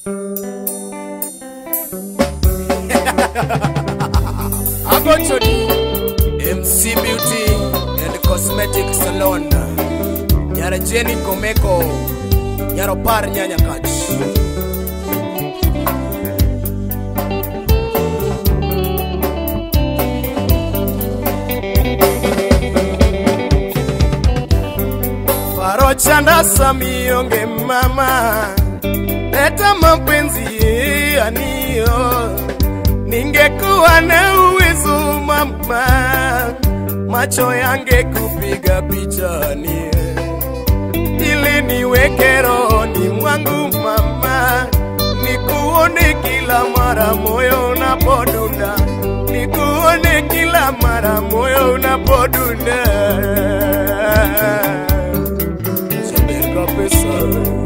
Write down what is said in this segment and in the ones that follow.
Agochoni MC Beauty and Cosmetic Salon. Nyara Jenny Komeko. Nyaro par nyanya kach. Chanda samionge mama leta mapenzi anio ningekuwa na uwezo mama macho yange kupiga picha nie ili niweke rohoni mwangu mama nikuone kila mara moyo unapodunda nikuone kila mara moyo unapodunda Kapesa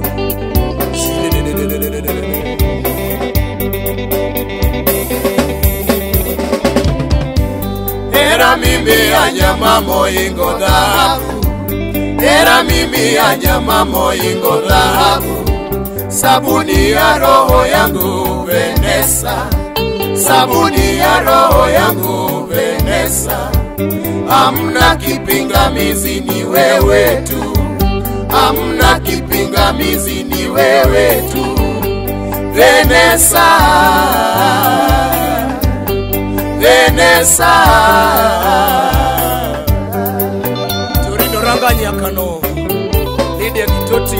Era mimi anyama moingo dhahabu Era mimi anyama moingo dhahabu Sabuni ya roho yangu Vanessa Sabuni ya roho yangu Vanessa Hamna kipingamizi ni wewe tu Hamna kipingamizi ni wewe tu Vanessa Vanessa Turindo ranga nyakano Lydia Kitoti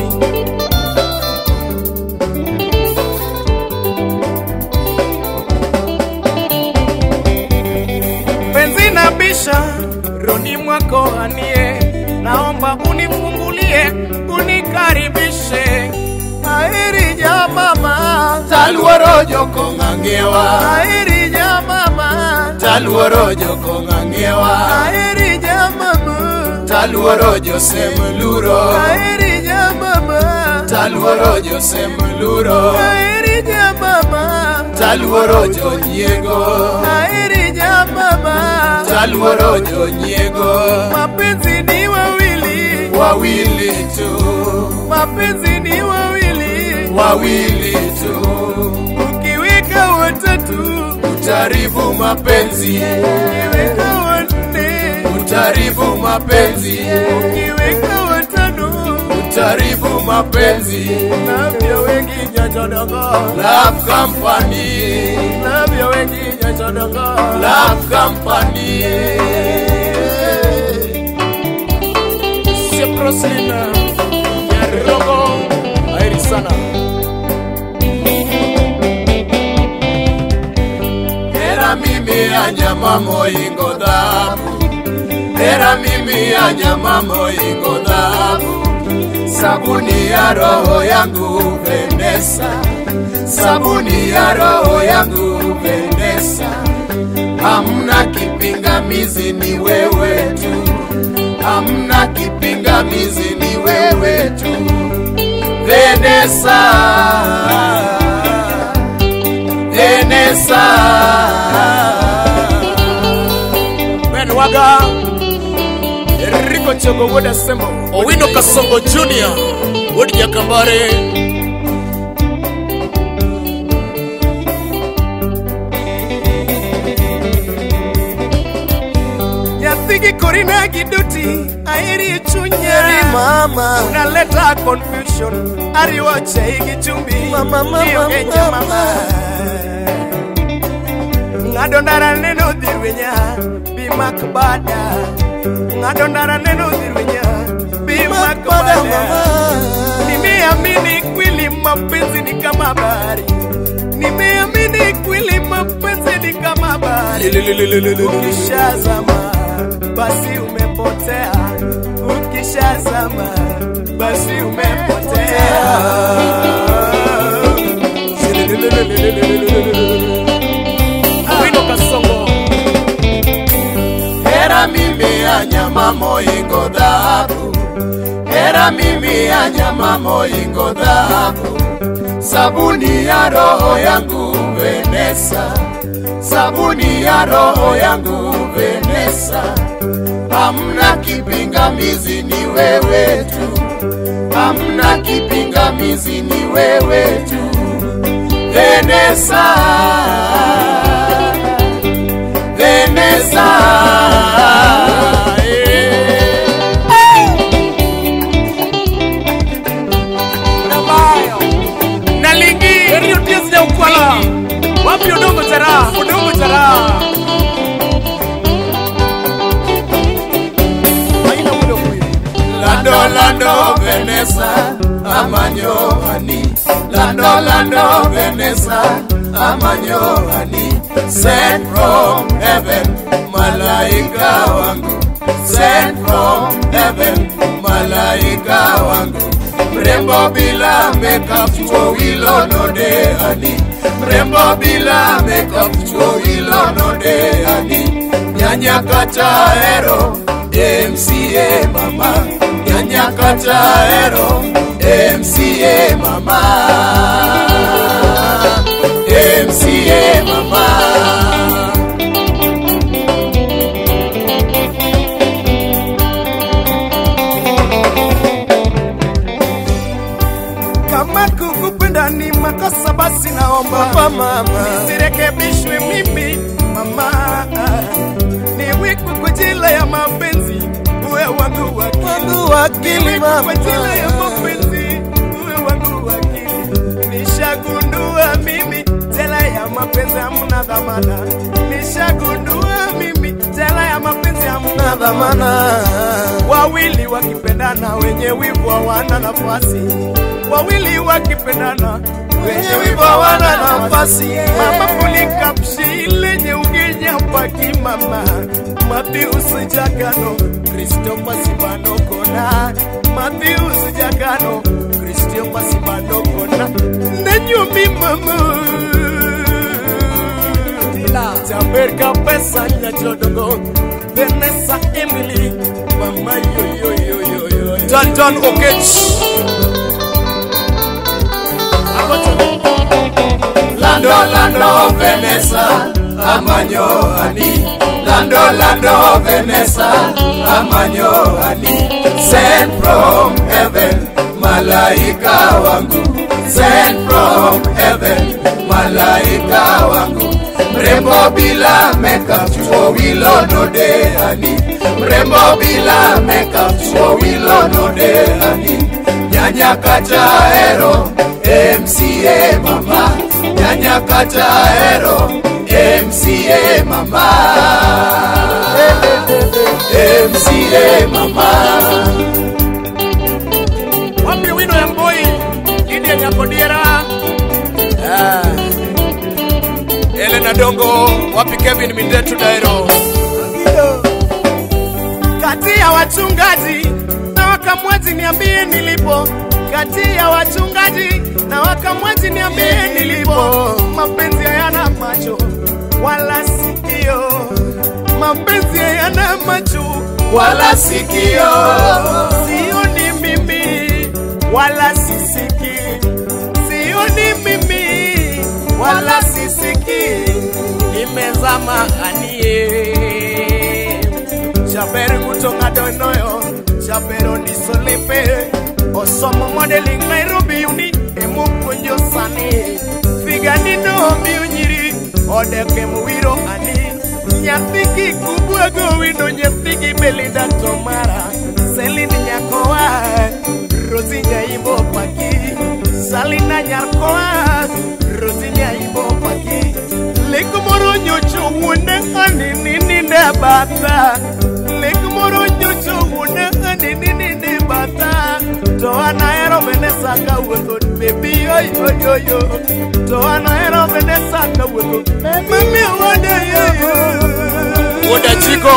Penzi na bisha Roni mwako anie Naomba unifungulie unikaribishe Aheri ja mama Taluoro joko ngangewa Aheri ja mama Taluoro joko ngangewa Aheri ja mama Taluoro jose muluro Aheri ja mama Taluoro jose muluro Aheri ja mama Taluoro jo nyiego Aheri ja mama Taluoro jo nyiego Mapenzi ni wawili tu Mapenzi ni wawili tu Ukiweka watatu utaribu mapenzi Ukiweka wanne utaribu mapenzi Ukiweka watano utaribu mapenzi Love ya wengi nyachodongo Love company Love ya wengi nyachodongo Love company Prosina Nyarogo Airisana Era mimi anyama moingo dhahabu Era mimi anyama moingo dhahabu Sabuni ya roho yangu Vanessa Sabuni ya roho yangu Vanessa Hamna kipingamizi ni wewe tu Hamna kipingamizi ni wewe tu Vanessa Vanessa Benwaga Enrico Chogo Woda Sembo Owino Kasongo Junior Wodi Jakambare Nyatigi Korina Giduti Airi chunya mama Unaleta confusion Ari wacha higi chumbi Mama Kenya mama Ngadondara neno dirwenya Bimak bada Ngadondara neno dirwenya Bimak bada Nimeamini kweli mapenzi ni kama bahari Nimeamini kweli mapenzi ni kama bahari Ukishazama basi umepotea Ukishazama basi umepotea Wino Kasongo Era mimi anyama moingo dhahabu Era mimi anyama moingo dhahabu Sabuni ya roho yangu Vanessa Sabuni ya roho yangu Vanessa Hamna kipingamizi ni wewe tu Hamna kipingamizi ni wewe tu Vanessa, Vanessa. Nalingi, Rio Diaz de Ukwala. Wapi udongo chara, udongo chara. Lando, Lando, Vanessa, amanyo hani. Lando, Lando, Vanessa, amanyo hani. Sent from heaven, malaika wangu. Sent from heaven, malaika wangu. Mrembo bila makeup, chuo wilo node hani. Mrembo bila makeup, chuo wilo node hani. Nyanya kata hero, MCA mama. Nyanya kata hero, MCA mama. MCA mama. Kama kukupenda ni makosa basi naomba mama, nisirekebishwe mimi mama. Ni wiku kwa jila ya mapenzi, uwe wangu wakili mama. Kwa jila ya mapenzi, uwe wangu wakili. Nishagundua mimi jela ya mapenzi hamna dhamana. Nishagundua mimi jela ya mapenzi hamna dhamana. Wawili wakipendana wenye wivu hawana nafasi. Wawili wakipendana wenye wivu hawana nafasi. Mama kulika pshile nye ugenya paki mama. Mathius Jagano, Kristo pasibano kona. Mathius Jagano, Kristo pasibano kona. Nenyumi mama Jaber Kapesa nyachodongo. Vanessa Emily mama yo Tonton Okech. Lando, Lando, Vanessa, amanyo hani. Lando, Lando, Vanessa, amanyo hani. Sent from heaven, malaika wangu. Sent from heaven, malaika wangu. Mrembo bila makeup, chuo wilo node hani. Mrembo bila makeup, chuo wilo node hani. Nyanya kata hero, MCA mama. Nyanya kata hero, MCA mama. MCA mama. Wapi wino ya mboi, Gideon ya Kodiera. Elena Dongo, wapi Kevin Mindetu Dairo. Kati ya wachungaji na wakamwaji niambie nilipo. Kati ya wachungaji na wakamwaji niambie nilipo. Mapenzi hayana macho wala sikio. Mapenzi hayana macho wala sikio. Sioni mimi wala sisiki. Sioni mimi wala sisiki. Nimezama anie. Jaber kutonga donoyo. Jabero nisolepe. Osomo modeling Nairobi uni. Emu kunjo sani. Figani no miunyiri. Odeke muwiro ani. Nyapiki kubwago wino. Nyapiki Belinda Tomara. Selini nyakoa. Rosi nyaimbo paki. Salina nyakoa. Rosi nyaimbo paki. Lekumoro nyocho wune ani nini ne bata. Lekumoro nyocho wune ani nini ne bata. Toana ero Vanessa kaweko baby yo yo yo yo. Toana ero Vanessa kaweko baby wode yo yo. Woda chiko.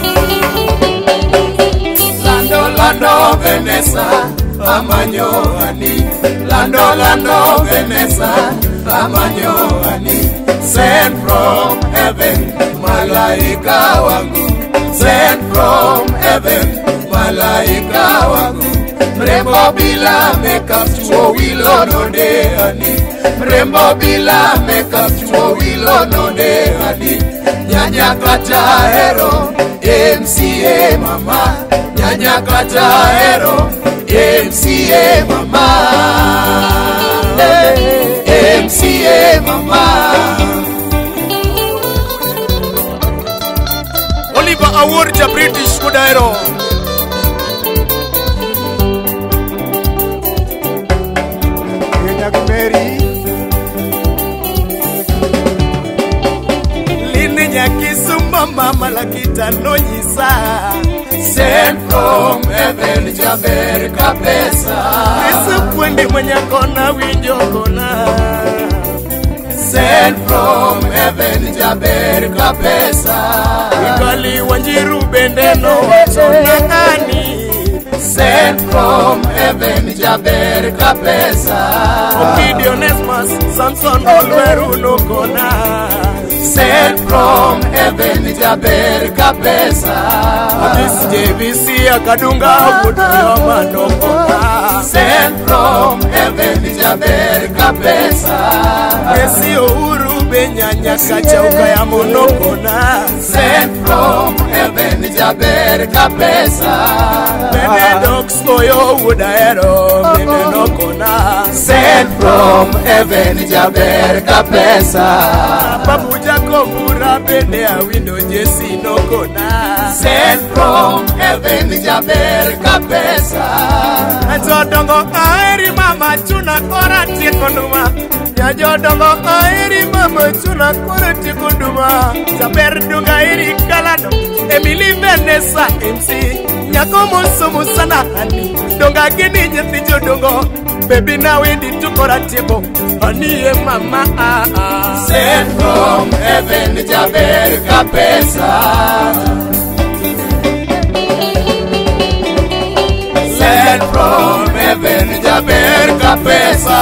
Lando, Lando, Vanessa, amanyo hani. Lando, Lando, Vanessa, amanyo hani. Sent from heaven, malaika wangu. Sent from heaven, malaika wangu. Mrembo bila makeup, chuo wilo node hani. Mrembo bila makeup, chuo wilo node hani. Nyanya kata hero, MCA mama. Nyanya kata hero, MCA mama. MCA mama. Oliver Award ja British kudairo. Mary Lini nyakisumba mama lakita no nyisa. Sent from heaven jaber Kapesa. Yesu kwendi mwenye kona winjo kona. Sent from heaven jaber Kapesa. Ikali wanjiru bendeno sonangani. Sent from heaven jaber Kapesa. Obidionesmas Samson Olveru no kona. Sent from heaven jaber Kapesa. This JVC akadunga kutuyoma no kona. Sent from heaven jaber Kapesa. Yesi uru benyanya kachauka ya monokona. Sent from heaven jaber Kapesa. Dogs oyo wudaero mene kona. Sent from heaven jaber Kapesa. Babu Jakobura bende a window jesi no kona. Sent from heaven jaber Kapesa. Ajodongo aeri mama chuna kora tikonduma. Ajodongo aeri mama chuna kora tikonduma. Jaber dunga eri kalano. Emily Vanessa MC. Nyakomo sumu sana hani. Donga gini nyeti jodongo. Baby now we need to go at table. Honey mama Sent from heaven jaber Kapesa. Sent from heaven jaber Kapesa.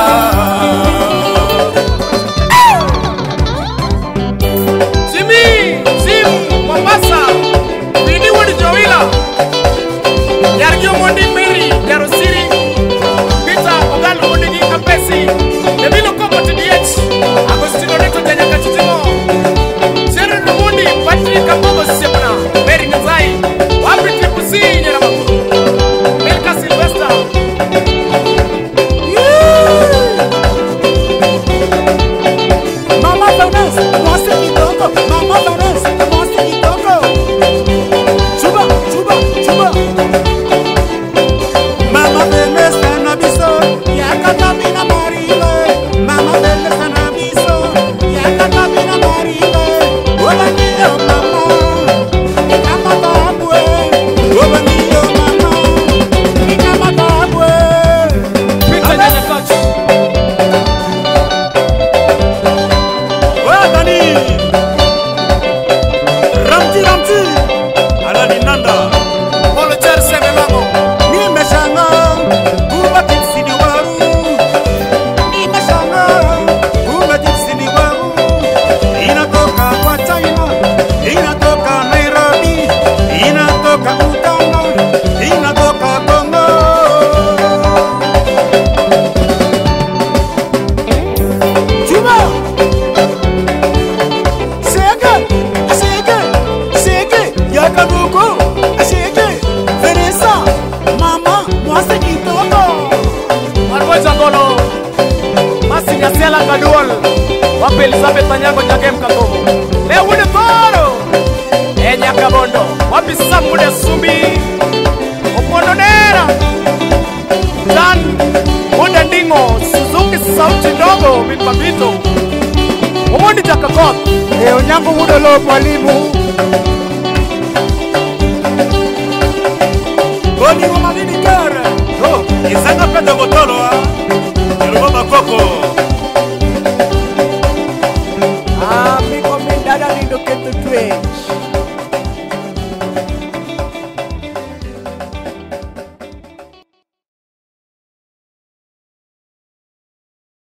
Jimmy, Jim, Mombasa. Bini wadi Joila. Yargyo Mondi Mary, Yarosiri. Peter Ogal Odigi Kapesi. Nebilo Koko TDH. Agostino Neto Janya Kachitimo. Sharon Mundi, Patrick Kambogo Sepna. Mary Nazai. Wapi Tripusi Nyeramakuru. Melka Sylvester. Mama Vanessa, Monster Kitoko. Mama Vanessa, Monster Kitoko. Chuba, Chuba, Chuba. Mama Vanessa na biso, yakata mina marile. Mama Vanessa na biso, yakata mina marile. Oba niyo mama, ikama tabwe. Oba niyo mama, ikama tabwe. Pita nyanya coach. Wadani. Ramti Ramti. Alani Nanda. Polo Charse Melango. Nimeshanga kuba tipsini waru. Nimeshanga kuba tipsini waru. Inatoka kwa China, inatoka Nairobi, inatoka Uganda, inatoka Congo. Chuma. Sege, sege, sege, yakabuko, sege, Vanessa, mama, mwase kitoko. Marwaja gono, masi nyasela kaduol, wape Elizabeth Anyango nyake mkakobo. Leo wude toro, nyaka bondo, wapi samude sumbi, opono nera. Dan, wude ndingo, Suzuki sauti ndogo, mipapito. Omondi jakakot, Onyango wude lo mwalimu.